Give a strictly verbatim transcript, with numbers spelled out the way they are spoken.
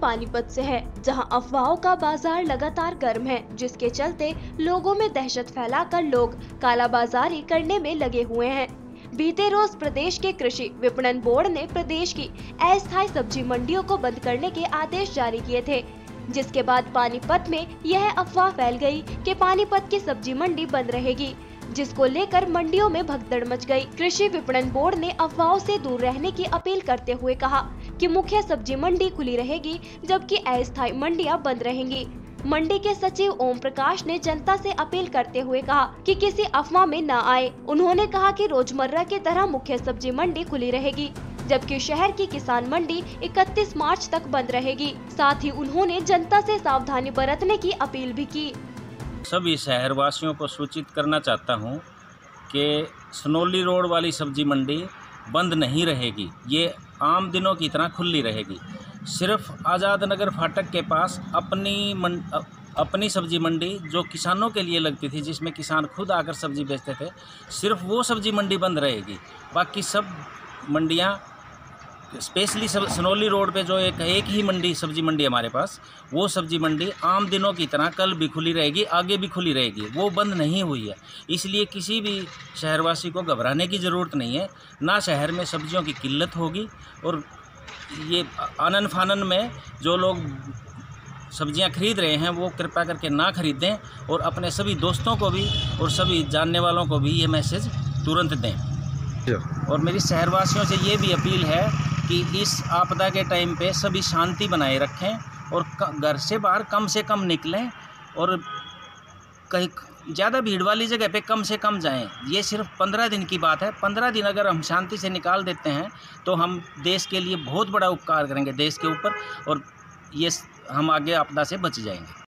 पानीपत से है, जहां अफवाहों का बाजार लगातार गर्म है, जिसके चलते लोगों में दहशत फैलाकर लोग कालाबाजारी करने में लगे हुए हैं। बीते रोज प्रदेश के कृषि विपणन बोर्ड ने प्रदेश की अस्थायी सब्जी मंडियों को बंद करने के आदेश जारी किए थे, जिसके बाद पानीपत में यह अफवाह फैल गई कि पानीपत की सब्जी मंडी बंद रहेगी, जिसको लेकर मंडियों में भगदड़ मच गई। कृषि विपणन बोर्ड ने अफवाहों से दूर रहने की अपील करते हुए कहा कि मुख्य सब्जी मंडी खुली रहेगी, जबकि अस्थायी मंडियां बंद रहेंगी। मंडी के सचिव ओम प्रकाश ने जनता से अपील करते हुए कहा कि किसी अफवाह में न आए। उन्होंने कहा कि रोजमर्रा की तरह मुख्य सब्जी मंडी खुली रहेगी, जबकि शहर की किसान मंडी इकतीस मार्च तक बंद रहेगी। साथ ही उन्होंने जनता से सावधानी बरतने की अपील भी की। सभी शहरवासियों को सूचित करना चाहता हूं कि सनोली रोड वाली सब्जी मंडी बंद नहीं रहेगी, ये आम दिनों की तरह खुली रहेगी। सिर्फ आज़ाद नगर फाटक के पास अपनी मन, अपनी सब्जी मंडी जो किसानों के लिए लगती थी, जिसमें किसान खुद आकर सब्जी बेचते थे, सिर्फ वो सब्जी मंडी बंद रहेगी। बाकी सब मंडियां, स्पेशली सब सनोली रोड पे जो एक एक ही मंडी सब्जी मंडी हमारे पास, वो सब्जी मंडी आम दिनों की तरह कल भी खुली रहेगी, आगे भी खुली रहेगी, वो बंद नहीं हुई है। इसलिए किसी भी शहरवासी को घबराने की ज़रूरत नहीं है। ना शहर में सब्जियों की किल्लत होगी, और ये आनन फानन में जो लोग सब्जियां खरीद रहे हैं वो कृपया करके ना खरीदें, और अपने सभी दोस्तों को भी और सभी जानने वालों को भी ये मैसेज तुरंत दें। और मेरी शहरवासियों से ये भी अपील है कि इस आपदा के टाइम पे सभी शांति बनाए रखें और घर से बाहर कम से कम निकलें, और कहीं ज़्यादा भीड़ वाली जगह पे कम से कम जाएं। ये सिर्फ पंद्रह दिन की बात है। पंद्रह दिन अगर हम शांति से निकाल देते हैं तो हम देश के लिए बहुत बड़ा उपकार करेंगे, देश के ऊपर, और ये हम आगे आपदा से बच जाएंगे।